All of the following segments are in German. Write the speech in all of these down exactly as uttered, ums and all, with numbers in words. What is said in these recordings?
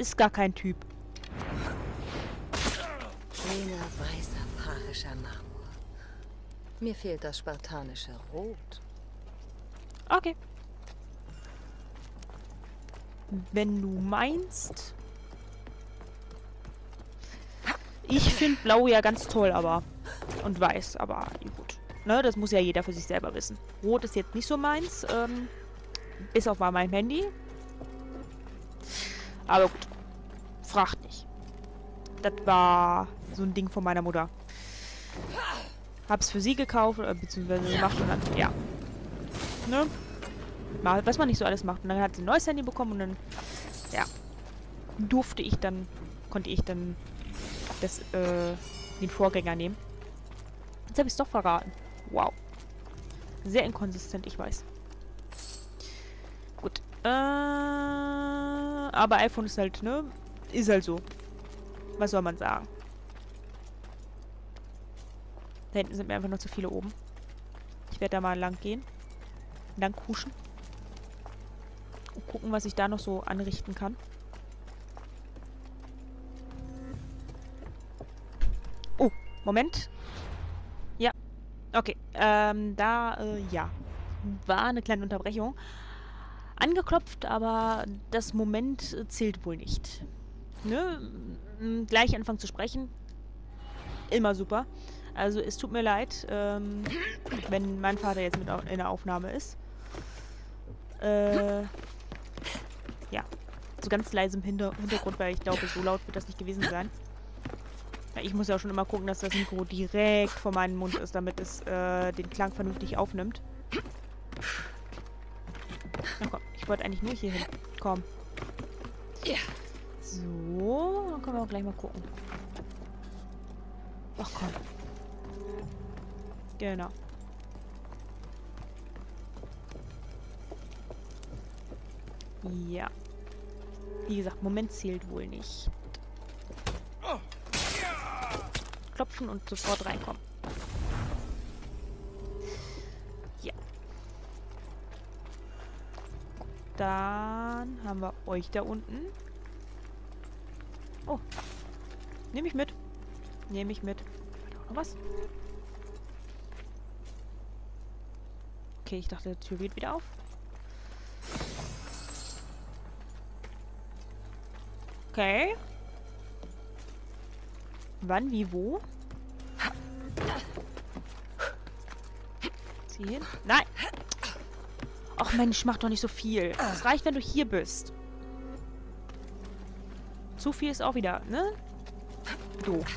ist gar kein Typ. Schöner, weißer, parischer Marmor. Mir fehlt das spartanische Rot. Okay. Wenn du meinst. Ich finde Blau ja ganz toll, aber. Und Weiß, aber gut. Ne, das muss ja jeder für sich selber wissen. Rot ist jetzt nicht so meins. Ähm, bis auf bei meinem Handy. Aber gut. Fragt nicht. Das war so ein Ding von meiner Mutter. Hab's für sie gekauft, äh, beziehungsweise gemacht und dann, ja. Ne? Was man nicht so alles macht. Und dann hat sie ein neues Handy bekommen und dann, ja. Durfte ich dann, konnte ich dann das, äh, den Vorgänger nehmen. Jetzt habe ich es doch verraten. Wow. Sehr inkonsistent, ich weiß. Gut. Äh, aber iPhone ist halt, ne? Ist halt so. Was soll man sagen? Da hinten sind mir einfach noch zu viele oben. Ich werde da mal lang gehen. Lang kuschen. Und gucken, was ich da noch so anrichten kann. Oh, Moment. Ja. Okay. Ähm, da, äh, ja. War eine kleine Unterbrechung. Angeklopft, aber das Moment zählt wohl nicht. Ne? Gleich anfangen zu sprechen. Immer super. Also es tut mir leid, ähm, wenn mein Vater jetzt mit in der Aufnahme ist. Äh, ja. So ganz leise im Hinter Hintergrund, weil ich glaube, so laut wird das nicht gewesen sein. Ja, ich muss ja auch schon immer gucken, dass das Mikro direkt vor meinem Mund ist, damit es äh, den Klang vernünftig aufnimmt. Na komm, ich wollte eigentlich nur hier hin. Komm. So, dann können wir auch gleich mal gucken. Ach komm. Genau. Ja. Wie gesagt, Moment zählt wohl nicht. Klopfen und sofort reinkommen. Ja. Dann haben wir euch da unten. Oh. Nehme ich mit. Nehme ich mit. Hat auch noch was? Okay, ich dachte, die Tür geht wieder auf. Okay. Wann, wie, wo? Zieh hin. Nein! Ach Mensch, mach doch nicht so viel. Es reicht, wenn du hier bist. Zu viel ist auch wieder, ne? Doof.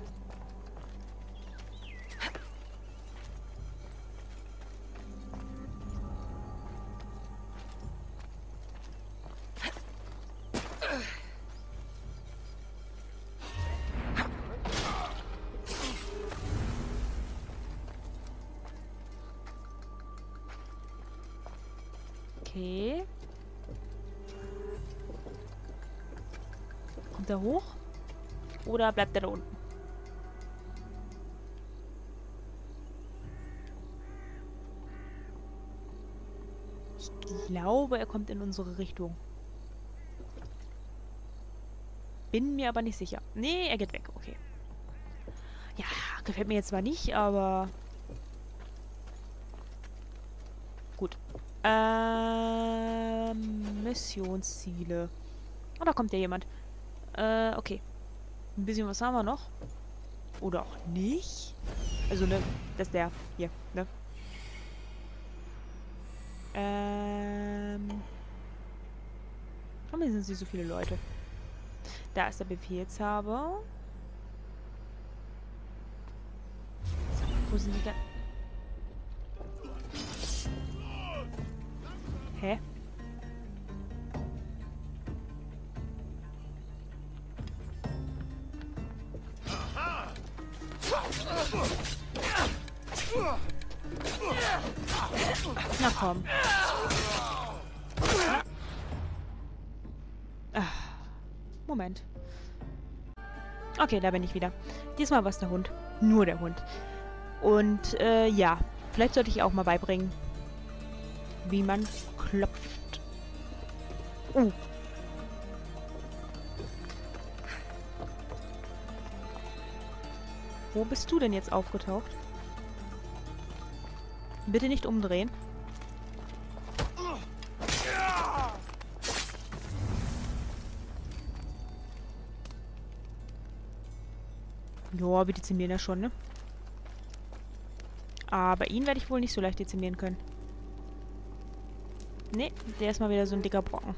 Okay. Kommt er hoch? Oder bleibt er da unten? Ich glaube, er kommt in unsere Richtung. Bin mir aber nicht sicher. Nee, er geht weg. Okay. Ja, gefällt mir jetzt zwar nicht, aber... Gut. Ähm, Missionsziele. Oh, da kommt ja jemand. Äh, okay. Ein bisschen was haben wir noch. Oder auch nicht. Also, ne, das ist der hier, ne? Ähm. Warum sind sie so viele Leute? Da ist der Befehlshaber. So, wo sind die da? Hä? Na komm. Ah. Moment. Okay, da bin ich wieder. Diesmal war es der Hund. Nur der Hund. Und, äh, ja. Vielleicht sollte ich auch mal beibringen, wie man klopft. Uh. Wo bist du denn jetzt aufgetaucht? Bitte nicht umdrehen. Joa, wir dezimieren ja schon, ne? Aber ihn werde ich wohl nicht so leicht dezimieren können. Ne, der ist mal wieder so ein dicker Brocken.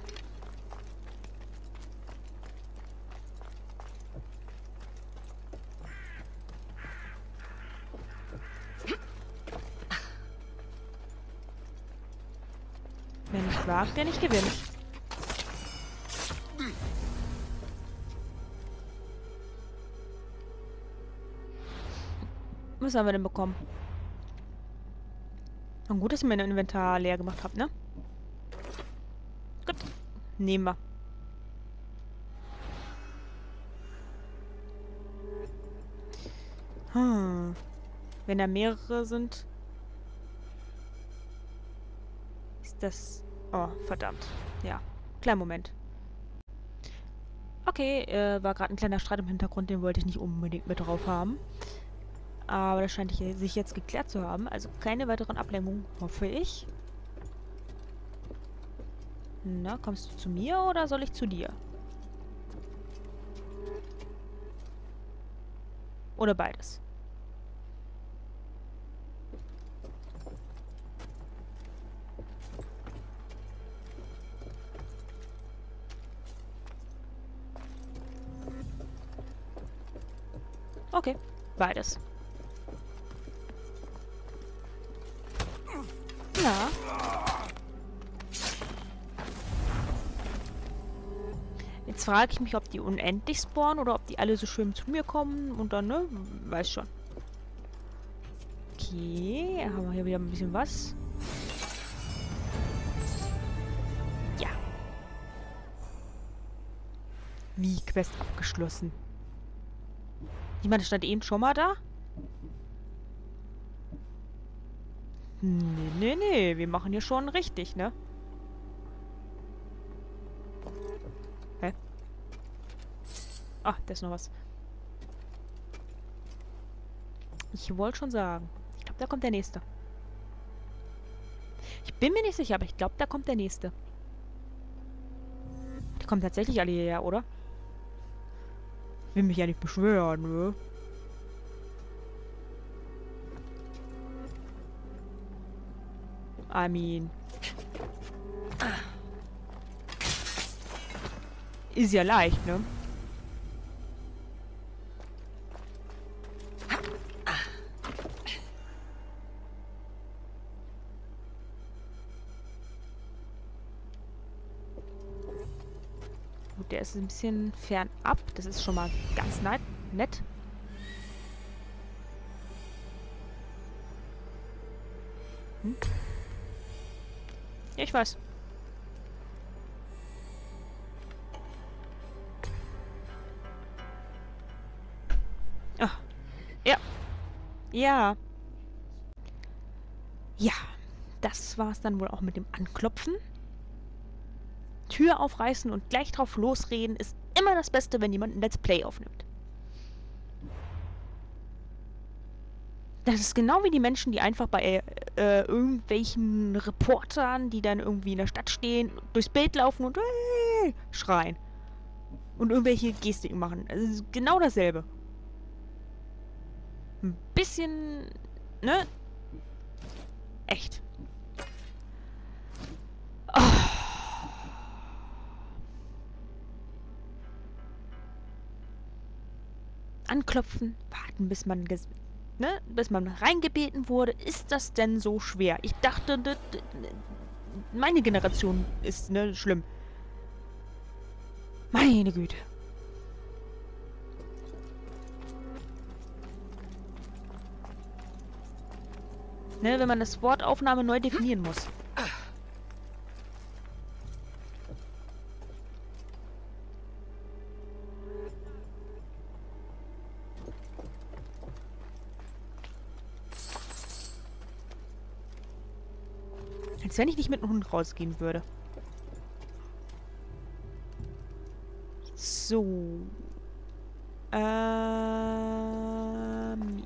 Wer nicht wagt, der nicht gewinnt. Was haben wir denn bekommen? Na gut, dass ich mein Inventar leer gemacht habe, ne? Gut. Nehmen wir. Hm. Wenn da mehrere sind... Ist das... Oh, verdammt. Ja. Kleinen Moment. Okay, äh, war gerade ein kleiner Streit im Hintergrund, den wollte ich nicht unbedingt mit drauf haben. Aber das scheint sich jetzt geklärt zu haben. Also keine weiteren Ablenkungen, hoffe ich. Na, kommst du zu mir oder soll ich zu dir? Oder beides? Okay, beides. Ja. Jetzt frage ich mich, ob die unendlich spawnen oder ob die alle so schön zu mir kommen und dann, ne? Weiß schon. Okay, haben wir hier wieder ein bisschen was. Ja. Wie Quest abgeschlossen. Jemand stand eben schon mal da? Nee, nee, nee. Wir machen hier schon richtig, ne? Hä? Ah, da ist noch was. Ich wollte schon sagen. Ich glaube, da kommt der nächste. Ich bin mir nicht sicher, aber ich glaube, da kommt der nächste. Die kommen tatsächlich alle hierher, oder? Will mich ja nicht beschweren, ne? I mean. Ist ja leicht, ne? Gut, der ist ein bisschen fernab. Das ist schon mal ganz nett. nett. Hm? Ja, ich weiß. Ach. Ja. Ja. Ja. Das war's dann wohl auch mit dem Anklopfen. Tür aufreißen und gleich drauf losreden ist immer das Beste, wenn jemand ein Let's Play aufnimmt. Das ist genau wie die Menschen, die einfach bei äh, irgendwelchen Reportern, die dann irgendwie in der Stadt stehen, durchs Bild laufen und äh, schreien. Und irgendwelche Gestiken machen. Also genau dasselbe. Ein bisschen, ne? Echt. Oh. Anklopfen, warten, bis man, ne, bis man reingebeten wurde. Ist das denn so schwer? Ich dachte, meine Generation ist, ne, schlimm. Meine Güte. Ne, wenn man das Wort Aufnahme neu definieren muss. Als wenn ich nicht mit dem Hund rausgehen würde. So. Ähm,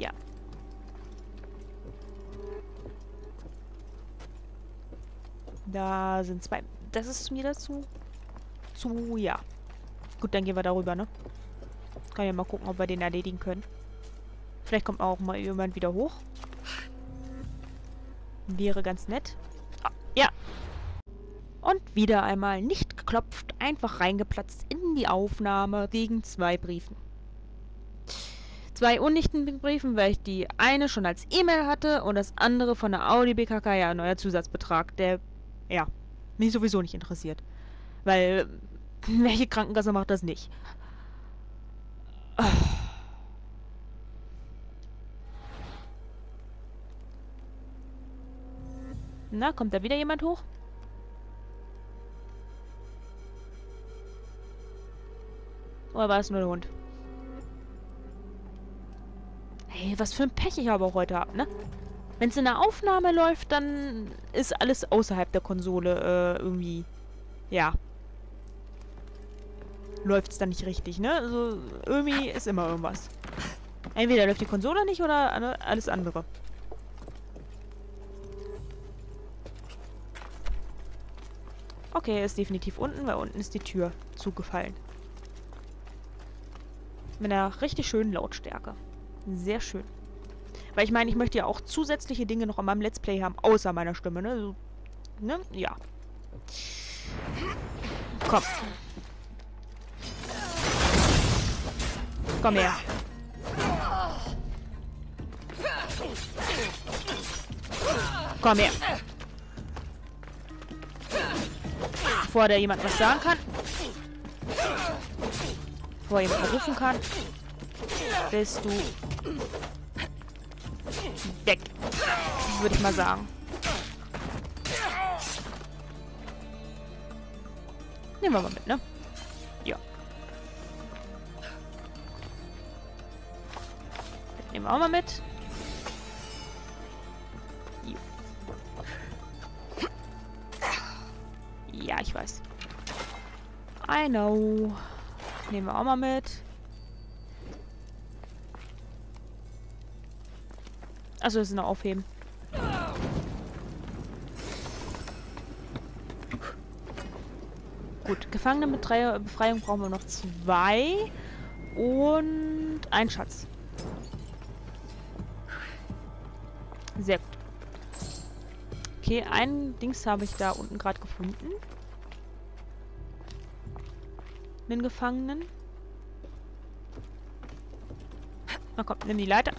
Da sind zwei. Das ist mir dazu. Zu, ja. Gut, dann gehen wir darüber, ne? Kann ja mal gucken, ob wir den erledigen können. Vielleicht kommt auch mal jemand wieder hoch. Wäre ganz nett. Ah, ja. Und wieder einmal nicht geklopft, einfach reingeplatzt in die Aufnahme wegen zwei Briefen. Zwei unnichten Briefen, weil ich die eine schon als E-Mail hatte und das andere von der Audi B K K, ja, ein neuer Zusatzbetrag, der, ja, mich sowieso nicht interessiert. Weil, welche Krankenkasse macht das nicht? Na, kommt da wieder jemand hoch? Oder war es nur der Hund? Hey, was für ein Pech ich aber auch heute habe, ne? Wenn es in der Aufnahme läuft, dann ist alles außerhalb der Konsole äh, irgendwie... Ja. Läuft es dann nicht richtig, ne? Also irgendwie ist immer irgendwas. Entweder läuft die Konsole nicht oder alles andere. Okay, er ist definitiv unten, weil unten ist die Tür zugefallen. Mit einer richtig schönen Lautstärke. Sehr schön. Weil ich meine, ich möchte ja auch zusätzliche Dinge noch in meinem Let's Play haben, außer meiner Stimme, ne? So, ne? Ja. Komm. Komm her. Komm her. Bevor da jemand was sagen kann. Bevor jemand rufen kann. Bist du weg. Würde ich mal sagen. Nehmen wir mal mit, ne? Ja. Das nehmen wir auch mal mit. Jo. Ja, ich weiß. I know. Nehmen wir auch mal mit. Also das ist noch aufheben. Gut, Gefangene mit drei Befreiung brauchen wir noch zwei. Und ein Schatz. Sehr gut. Okay, ein Dings habe ich da unten gerade gefunden. Den Gefangenen. Na komm, nimm die Leiter.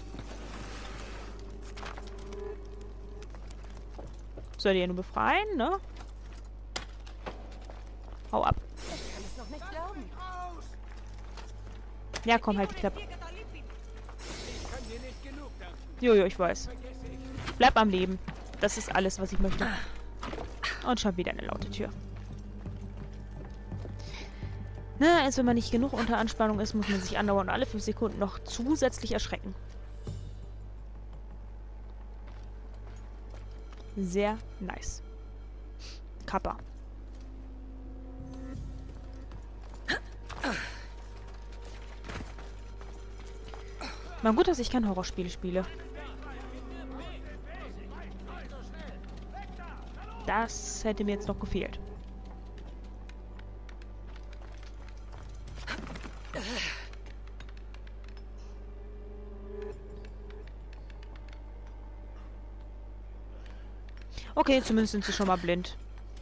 Soll die ja nur befreien, ne? Hau ab. Ja, komm, halt die Klappe. Jojo, ich weiß. Bleib am Leben. Das ist alles, was ich möchte. Und schon wieder eine laute Tür. Na, als wenn man nicht genug unter Anspannung ist, muss man sich andauernd alle fünf Sekunden noch zusätzlich erschrecken. Sehr nice. Kappa. Mal gut, dass ich kein Horrorspiel spiele. Das hätte mir jetzt noch gefehlt. Okay, zumindest sind sie schon mal blind.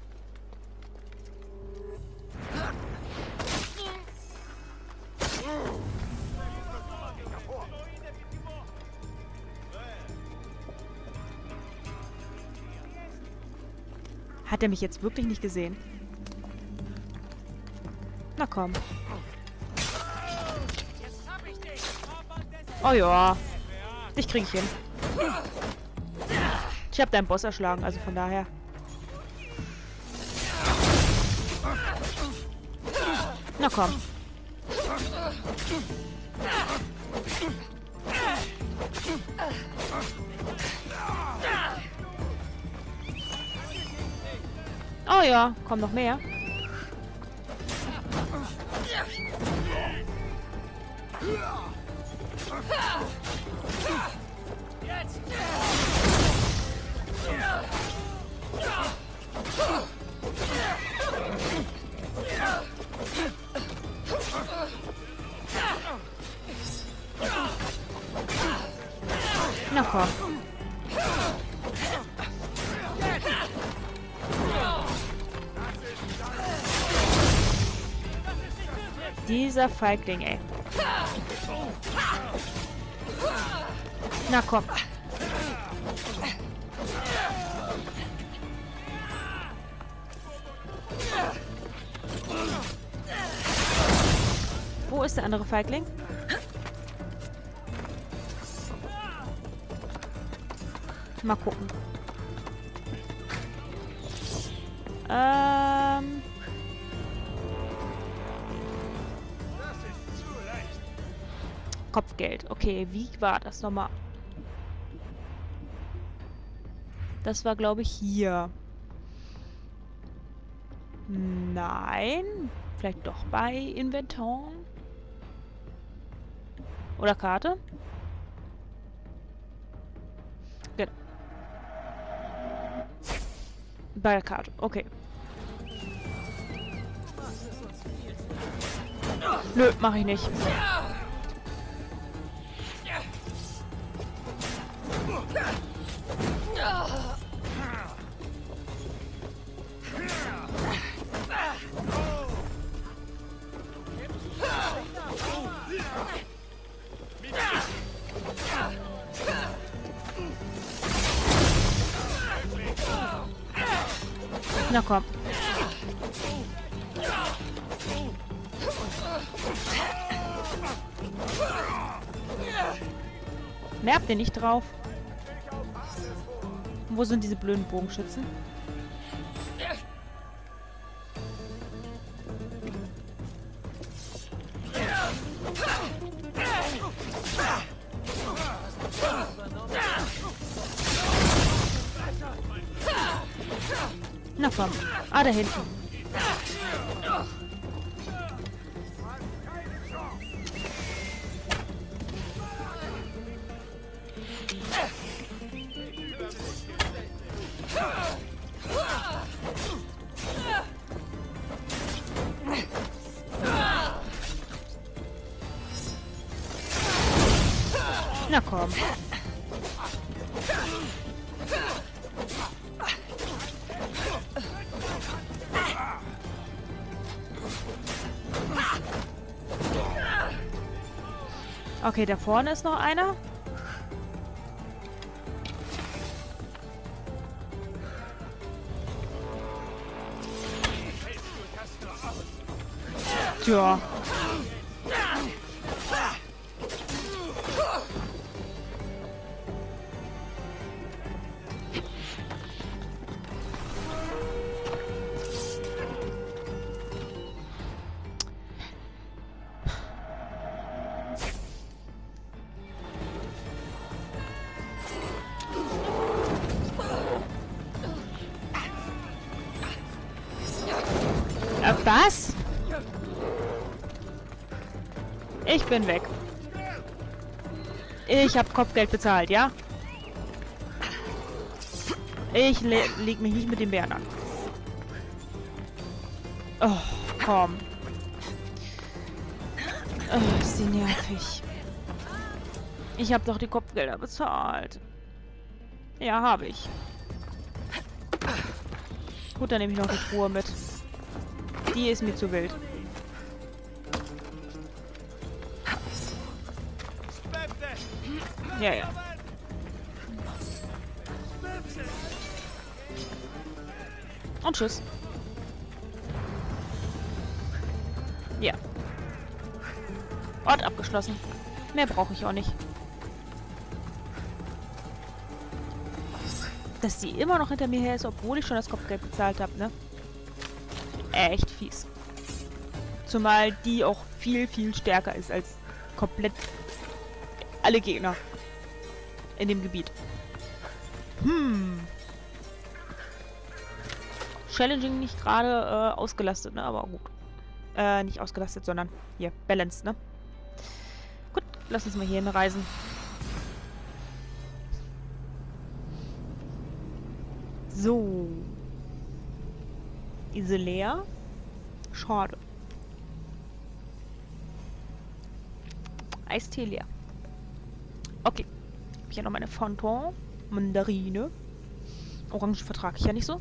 Hat er mich jetzt wirklich nicht gesehen? Na komm. Oh ja. Dich krieg ich hin. Ich habe deinen Boss erschlagen, also von daher. Na komm. Oh ja, kommt noch mehr. Na komm. Dieser Feigling, ey. Na komm. Wo ist der andere Feigling? Mal gucken. Ähm... Kopfgeld. Okay, wie war das nochmal? Das war, glaube ich, hier. Nein. Vielleicht doch bei Inventar. Oder Karte? Genau. Bei der Karte. Okay. Nö, mache ich nicht. Na komm. Merkt ihr nicht drauf? Wo sind diese blöden Bogenschützen? Na komm. Ah, da hinten. Na komm. Okay, da vorne ist noch einer. Tja. Äh, was? Ich bin weg. Ich habe Kopfgeld bezahlt, ja? Ich le leg mich nicht mit den Bären an. Oh, komm. Oh, ist die nervig. Ich habe doch die Kopfgelder bezahlt. Ja, habe ich. Gut, dann nehme ich noch die Truhe mit. Die ist mir zu wild. Ja, ja. Und tschüss. Ja. Ort abgeschlossen. Mehr brauche ich auch nicht. Dass sie immer noch hinter mir her ist, obwohl ich schon das Kopfgeld bezahlt habe, ne? Echt fies. Zumal die auch viel, viel stärker ist als komplett alle Gegner in dem Gebiet. Hm. Challenging nicht gerade äh, ausgelastet, ne? Aber gut. Äh, nicht ausgelastet, sondern hier, balanced, ne? Gut, lass uns mal hier hinreisen. So. Insel leer. Schade. Eistee leer. Okay. ich ja noch meine Fanta. Mandarine. Orange vertrage ich ja nicht so.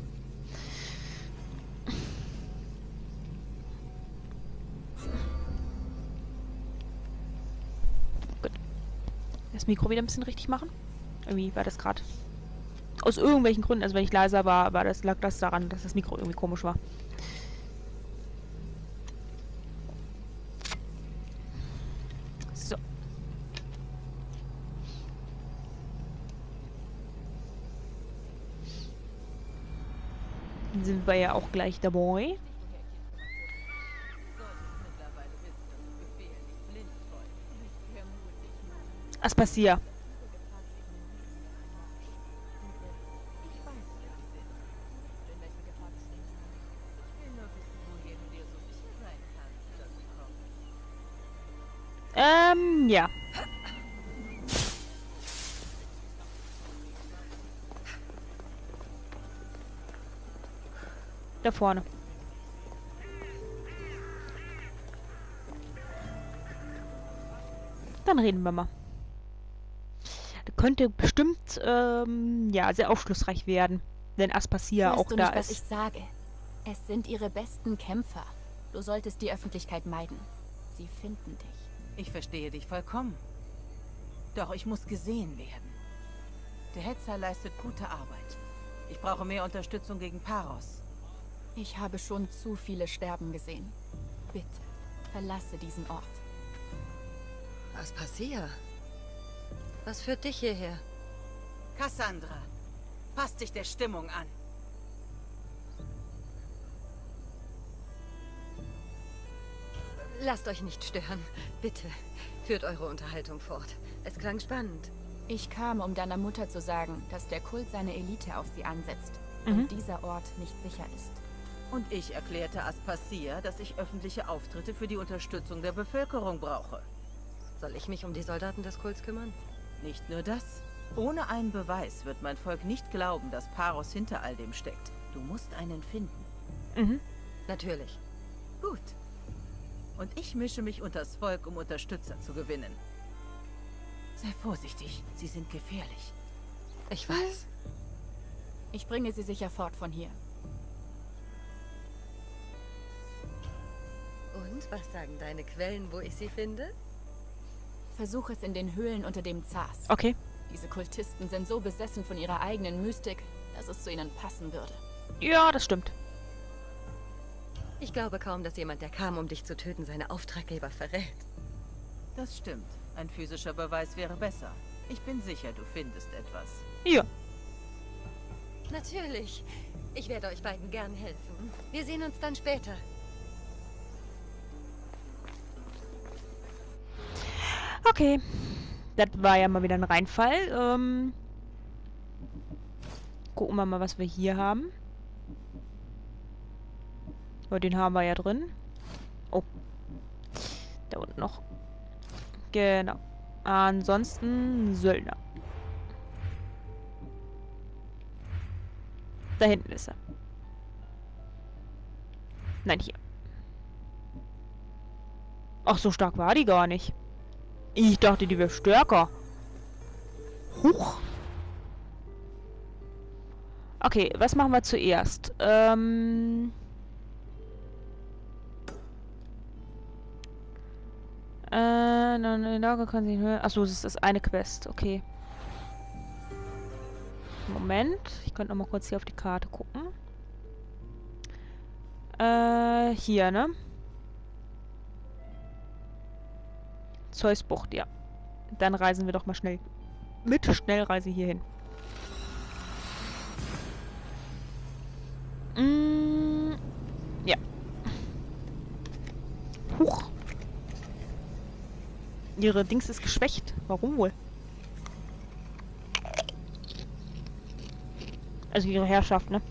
Gut. Das Mikro wieder ein bisschen richtig machen. Irgendwie war das gerade... Aus irgendwelchen Gründen, also wenn ich leiser war, war das, lag das daran, dass das Mikro irgendwie komisch war. So. Dann sind wir ja auch gleich dabei. Aspasia. Ähm, ja. Da vorne. Dann reden wir mal. Das könnte bestimmt, ähm, ja, sehr aufschlussreich werden. Wenn Aspasia Hörst auch du da nicht, was ist. ich sage? Es sind ihre besten Kämpfer. Du solltest die Öffentlichkeit meiden. Sie finden dich. Ich verstehe dich vollkommen. Doch ich muss gesehen werden. Der Hetzer leistet gute Arbeit. Ich brauche mehr Unterstützung gegen Paros. Ich habe schon zu viele sterben gesehen. Bitte, verlasse diesen Ort. Aspasia? Was führt dich hierher? Cassandra, passt dich der Stimmung an. Lasst euch nicht stören. Bitte, führt eure Unterhaltung fort. Es klang spannend. Ich kam, um deiner Mutter zu sagen, dass der Kult seine Elite auf sie ansetzt. Mhm. Und dieser Ort nicht sicher ist. Und ich erklärte Aspasia, dass ich öffentliche Auftritte für die Unterstützung der Bevölkerung brauche. Soll ich mich um die Soldaten des Kults kümmern? Nicht nur das. Ohne einen Beweis wird mein Volk nicht glauben, dass Paros hinter all dem steckt. Du musst einen finden. Mhm. Natürlich. Gut. Und ich mische mich unters Volk, um Unterstützer zu gewinnen. Sei vorsichtig, sie sind gefährlich. Ich weiß. Ich bringe sie sicher fort von hier. Und was sagen deine Quellen, wo ich sie finde? Versuch es in den Höhlen unter dem Zars. Okay. Diese Kultisten sind so besessen von ihrer eigenen Mystik, dass es zu ihnen passen würde. Ja, das stimmt. Ich glaube kaum, dass jemand, der kam, um dich zu töten, seine Auftraggeber verrät. Das stimmt. Ein physischer Beweis wäre besser. Ich bin sicher, du findest etwas. Ja. Natürlich. Ich werde euch beiden gern helfen. Wir sehen uns dann später. Okay. Das war ja mal wieder ein Reinfall. Ähm, gucken wir mal, was wir hier haben. Oh, den haben wir ja drin. Oh. Da unten noch. Genau. Ansonsten Söldner. Da hinten ist er. Nein, hier. Ach, so stark war die gar nicht. Ich dachte, die wäre stärker. Huch. Okay, was machen wir zuerst? Ähm... Äh, neue Lage kann sie hören. Achso, das ist das eine Quest. Okay. Moment. Ich könnte noch mal kurz hier auf die Karte gucken. Äh, hier, ne? Zeusbucht, ja. Dann reisen wir doch mal schnell. Mit Schnellreise hierhin. Mm, ja. Huch. Ihre Dings ist geschwächt. Warum wohl? Also ihre Herrschaft, ne?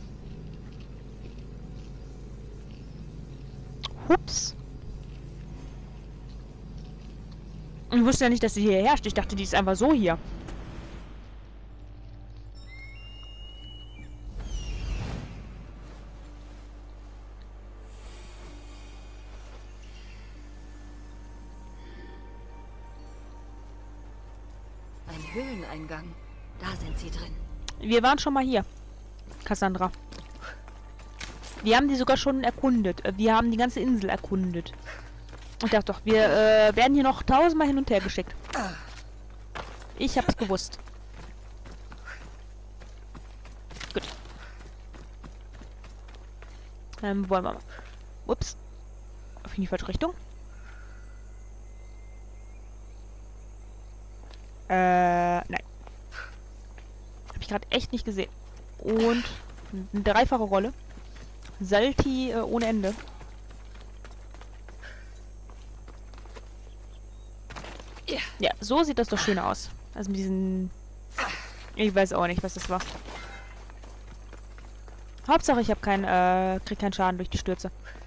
Hups. Ich wusste ja nicht, dass sie hier herrscht. Ich dachte, die ist einfach so hier. Ein Höhleneingang. Da sind sie drin. Wir waren schon mal hier, Cassandra. Wir haben die sogar schon erkundet. Wir haben die ganze Insel erkundet. Ich dachte doch, wir äh, werden hier noch tausendmal hin und her geschickt. Ich hab's gewusst. Gut. Ähm, wollen wir mal. Ups. Auf in die falsche Richtung. Äh, nein. Hab ich gerade echt nicht gesehen. Und eine dreifache Rolle. Salti äh, ohne Ende. Ja, so sieht das doch schön aus. Also mit diesen... Ich weiß auch nicht, was das war. Hauptsache, ich habe keinen, äh, krieg keinen Schaden durch die Stürze.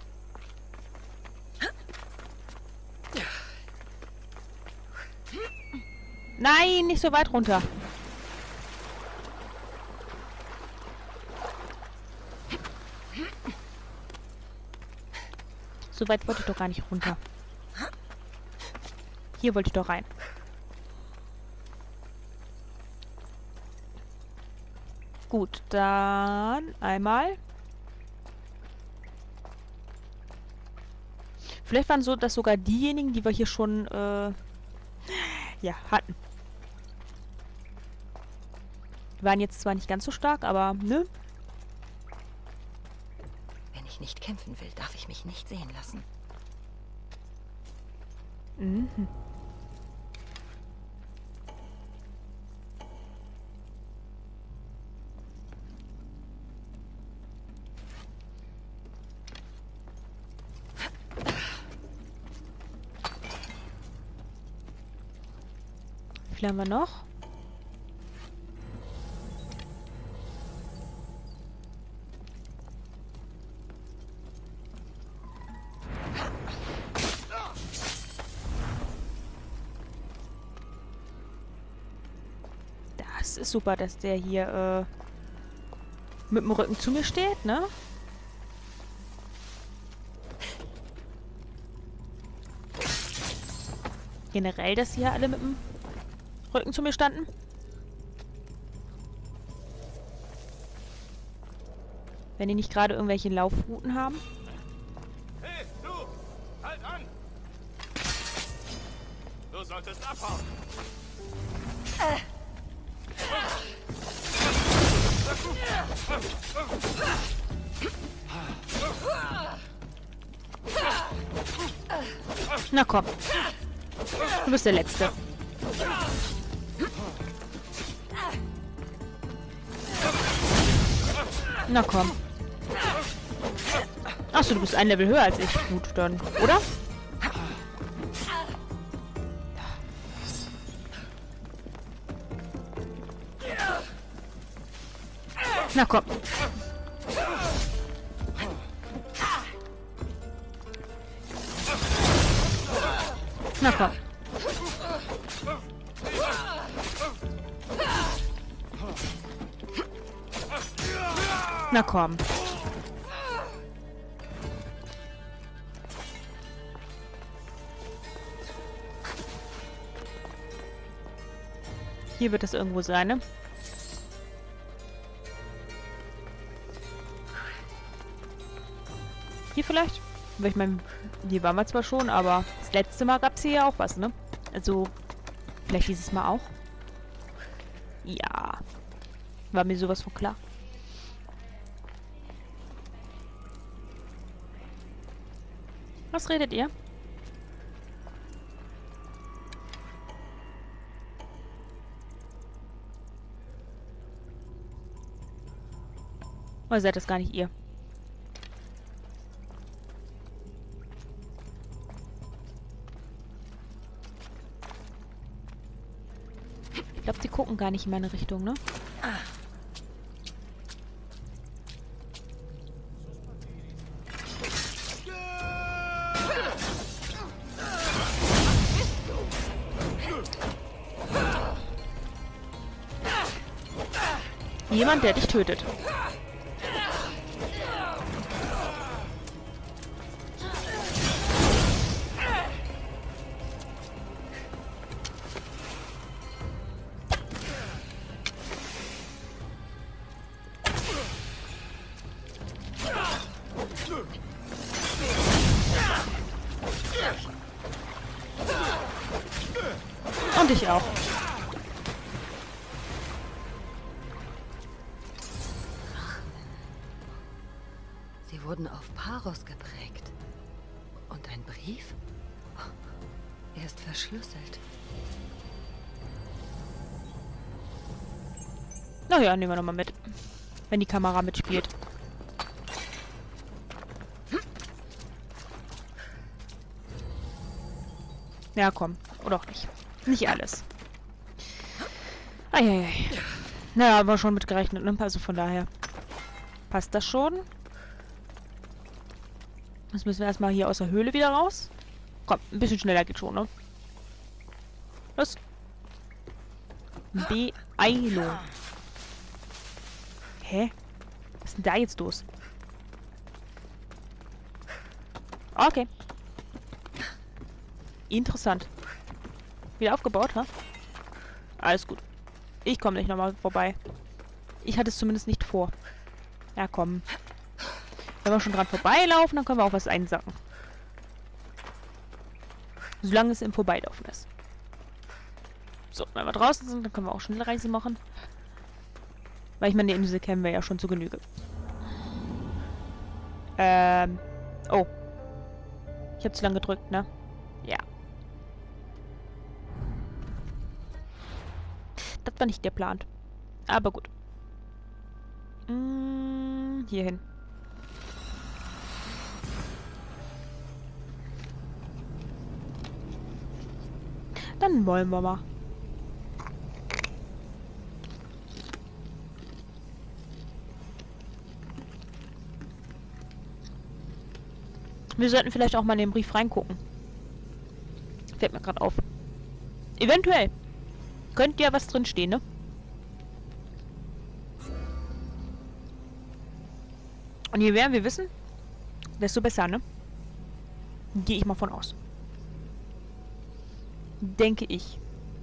Nein, nicht so weit runter. So weit wollte ich doch gar nicht runter. Hier wollte ich doch rein. Gut, dann einmal. Vielleicht waren so das sogar diejenigen, die wir hier schon äh, ja, hatten. Die waren jetzt zwar nicht ganz so stark, aber ne? Wenn ich nicht kämpfen will, darf ich mich nicht sehen lassen. Mhm. Wie viel haben wir noch? Das ist super, dass der hier äh, mit dem Rücken zu mir steht, ne? Generell, dass hier alle mit dem Rücken zu mir standen. Wenn die nicht gerade irgendwelche Laufrouten haben. Hey, du! Halt an! Du solltest abhauen! Äh. Na komm. Du bist der Letzte. Na komm. Achso, du bist ein Level höher als ich. Gut, dann. Oder? Na komm. Na komm. Na komm. Hier wird es irgendwo sein, ne? Hier vielleicht? Weil ich meine, hier waren wir zwar schon, aber das letzte Mal gab es hier ja auch was, ne? Also, vielleicht dieses Mal auch. Ja. War mir sowas von klar. Was redet ihr? Oder seid das gar nicht ihr? Ich glaube, die gucken gar nicht in meine Richtung, ne? Jemand, der dich tötet. Und ich auch. Sie wurden auf Paros geprägt. Und ein Brief? Er ist verschlüsselt. Na ja, nehmen wir nochmal mit. Wenn die Kamera mitspielt. Ja, komm. Oder auch nicht. Nicht alles. Eieiei. Naja, haben wir schon mit gerechnet, ne? Also von daher. Passt das schon? Jetzt müssen wir erstmal hier aus der Höhle wieder raus. Komm, ein bisschen schneller geht schon, ne? Los. Beeilung. Hä? Was ist denn da jetzt los? Okay. Interessant. Wieder aufgebaut, ha? Alles gut. Ich komme nicht nochmal vorbei. Ich hatte es zumindest nicht vor. Ja, komm. Wenn wir schon dran vorbeilaufen, dann können wir auch was einsacken. Solange es im Vorbeilaufen ist. So, wenn wir draußen sind, dann können wir auch Schnellreise machen. Weil ich meine, die Insel kennen wir ja schon zu Genüge. Ähm. Oh. Ich habe zu lange gedrückt, ne? Ja. Das war nicht der Plan. Aber gut. Hm, hier hin. Dann wollen wir mal. Wir sollten vielleicht auch mal in den Brief reingucken. Fällt mir gerade auf. Eventuell. Könnte ja was drin stehen, ne? Und je mehr wir wissen, desto besser, ne? Gehe ich mal von aus. Denke ich.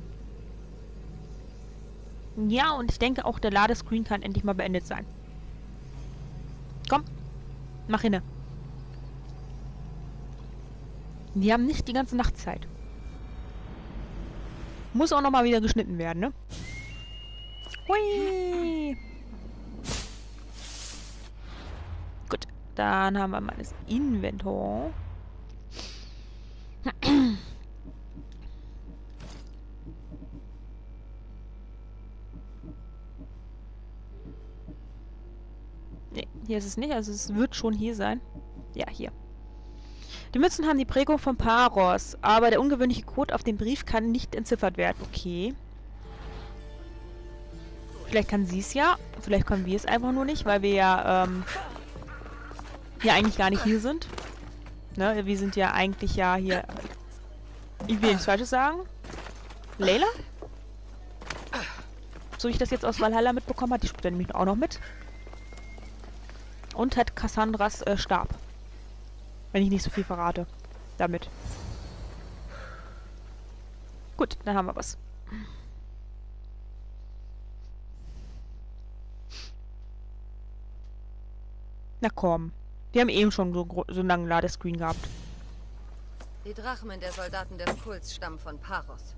Ja, und ich denke auch, der Ladescreen kann endlich mal beendet sein. Komm. Mach hinne. Die haben nicht die ganze Nacht Zeit. Muss auch noch mal wieder geschnitten werden, ne? Hui! Gut, dann haben wir mal das Inventar. Ne, hier ist es nicht, also es wird schon hier sein. Ja, hier. Die Mützen haben die Prägung von Paros, aber der ungewöhnliche Code auf dem Brief kann nicht entziffert werden. Okay. Vielleicht kann sie es ja. Vielleicht können wir es einfach nur nicht, weil wir ja, ähm, ja eigentlich gar nicht hier sind. Ne, wir sind ja eigentlich ja hier... Ich will nichts Falsches sagen. Layla? So wie ich das jetzt aus Valhalla mitbekommen habe, die spielt nämlich auch noch mit. Und hat Cassandras äh, Stab. Wenn ich nicht so viel verrate. Damit. Gut, dann haben wir was. Na komm. Wir haben eben schon so, so einen langen Ladescreen gehabt. Die Drachmen der Soldaten des Kults stammen von Paros.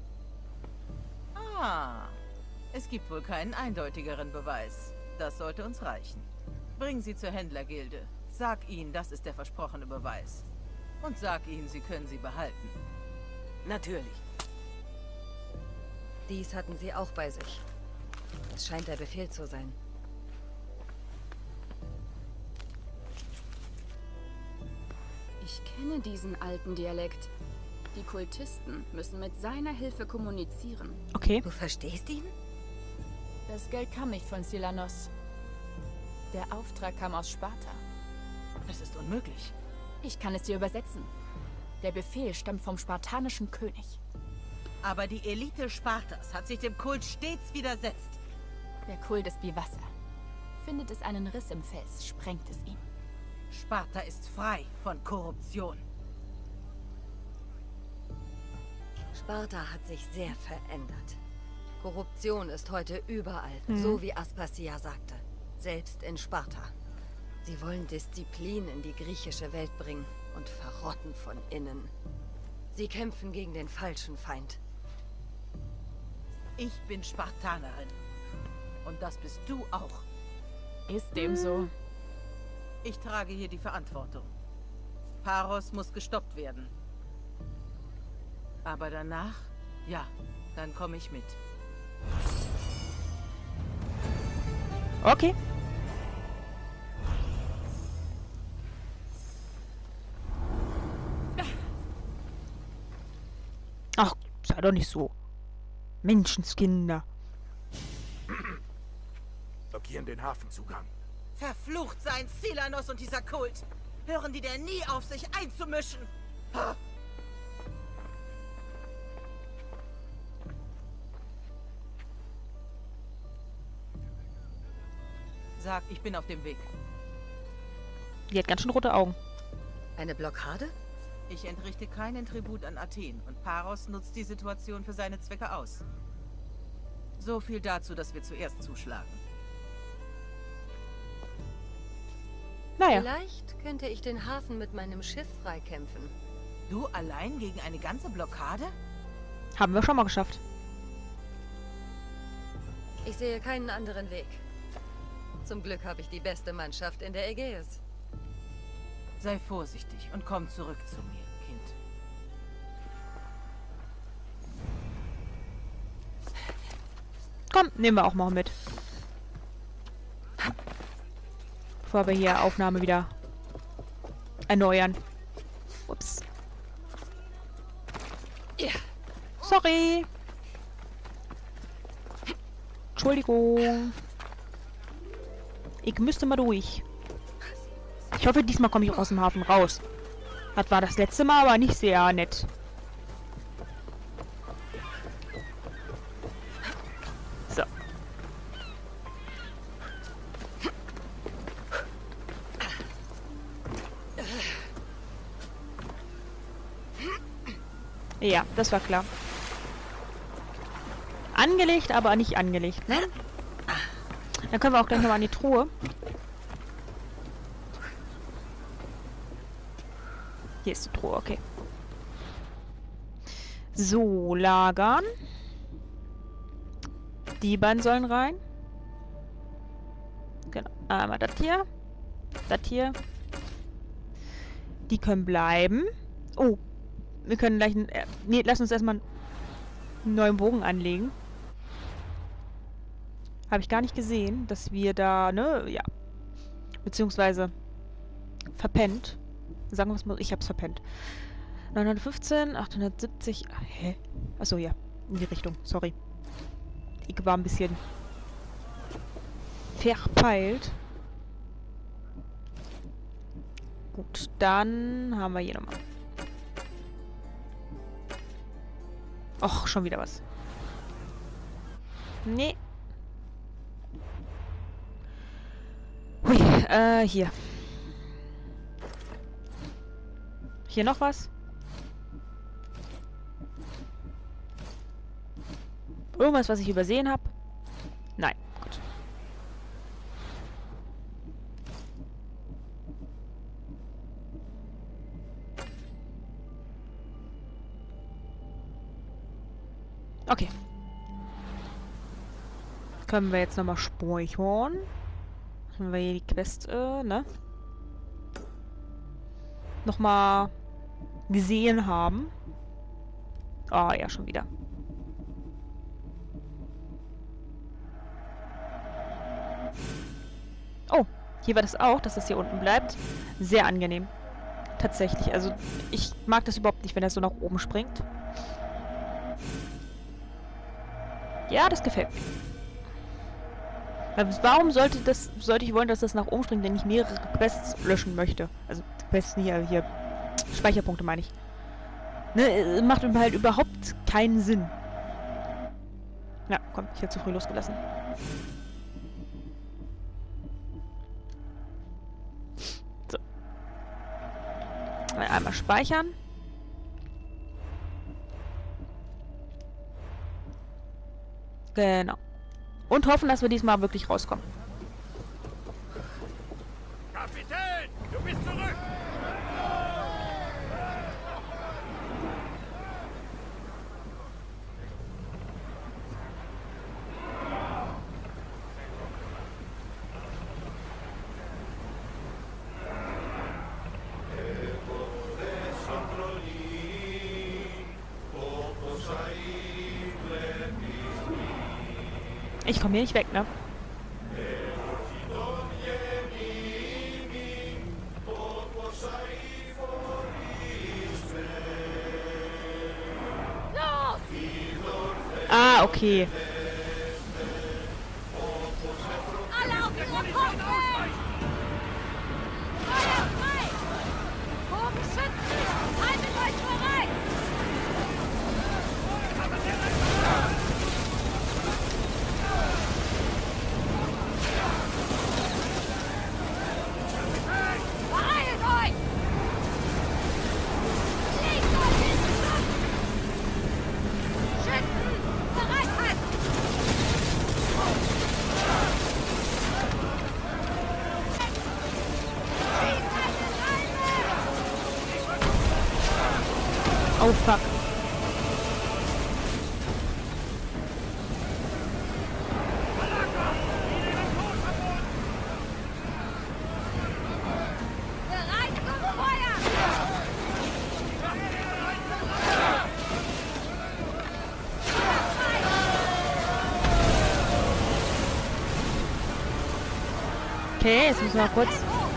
Ah, es gibt wohl keinen eindeutigeren Beweis. Das sollte uns reichen. Bring sie zur Händlergilde. Sag ihnen, das ist der versprochene Beweis. Und sag ihnen, sie können sie behalten. Natürlich. Dies hatten sie auch bei sich. Es scheint der Befehl zu sein. Ich kenne diesen alten Dialekt. Die Kultisten müssen mit seiner Hilfe kommunizieren. Okay. Du verstehst ihn? Das Geld kam nicht von Silanos. Der Auftrag kam aus Sparta. Das ist unmöglich. Ich kann es dir übersetzen. Der Befehl stammt vom spartanischen König. Aber die Elite Spartas hat sich dem Kult stets widersetzt. Der Kult ist wie Wasser. Findet es einen Riss im Fels, sprengt es ihn. Sparta ist frei von Korruption. Sparta hat sich sehr verändert. Korruption ist heute überall, Mhm. so wie Aspasia sagte. Selbst in Sparta. Sie wollen Disziplin in die griechische Welt bringen und verrotten von innen. Sie kämpfen gegen den falschen Feind. Ich bin Spartanerin. Und das bist du auch. Ist dem so. Ich trage hier die Verantwortung. Paros muss gestoppt werden. Aber danach, ja, dann komme ich mit. Okay. Ach, sei doch nicht so. Menschenskinder. Blockieren den Hafenzugang. Verflucht seien Silanos und dieser Kult. Hören die denn nie auf, sich einzumischen? Ha! Sag, ich bin auf dem Weg. Die hat ganz schön rote Augen. Eine Blockade? Ich entrichte keinen Tribut an Athen und Paros nutzt die Situation für seine Zwecke aus. So viel dazu, dass wir zuerst zuschlagen. Naja. Vielleicht könnte ich den Hafen mit meinem Schiff freikämpfen. Du allein gegen eine ganze Blockade? Haben wir schon mal geschafft. Ich sehe keinen anderen Weg. Zum Glück habe ich die beste Mannschaft in der Ägäis. Sei vorsichtig und komm zurück zu mir, Kind. Komm, nehmen wir auch mal mit. Bevor wir hier Aufnahme wieder erneuern. Ups. Sorry. Entschuldigung. Ich müsste mal durch. Ich hoffe, diesmal komme ich auch aus dem Hafen raus. Das war das letzte Mal, aber nicht sehr nett. So. Ja, das war klar. Angelegt, aber nicht angelegt, ne? Dann können wir auch gleich nochmal an die Truhe. Hier ist die Truhe, okay. So, lagern. Die beiden sollen rein. Genau. Einmal das hier. Das hier. Die können bleiben. Oh. Wir können gleich... Äh, nee, lass uns erstmal einen neuen Bogen anlegen. Habe ich gar nicht gesehen, dass wir da, ne, ja. Beziehungsweise verpennt. Sagen wir es mal, ich hab's verpennt. neunhundertfünfzehn, achthundertsiebzig. Hä? Achso, ja. In die Richtung. Sorry. Ich war ein bisschen verpeilt. Gut, dann haben wir hier nochmal. Och, schon wieder was. Nee. Hui, äh, hier. Hier noch was? Irgendwas, was ich übersehen habe? Nein, gut. Okay. Können wir jetzt nochmal speichern? Haben wir hier die Quest, äh, ne? Nochmal gesehen haben. Ah, ja, schon wieder. Oh, hier war das auch, dass das hier unten bleibt. Sehr angenehm. Tatsächlich, also ich mag das überhaupt nicht, wenn er so nach oben springt. Ja, das gefällt mir. Warum sollte das, sollte ich wollen, dass das nach oben springt, wenn ich mehrere Quests löschen möchte? Also Quests hier, hier Speicherpunkte meine ich. Ne, macht halt überhaupt keinen Sinn. Ja, komm, ich habe zu früh losgelassen. So. Einmal speichern. Genau. Und hoffen, dass wir diesmal wirklich rauskommen. Kapitän, du bist zurück! Ich komme hier nicht weg, ne? Ah, okay. Alle auf ihre Posten! Feuer frei! Bogenschützen! Haltet euch bereit! Beeilt euch! Legt euch in Stand! Schützen! Bereit halten! Oh, fuck. Bereit zum Feuer! Okay, jetzt müssen wir mal kurz...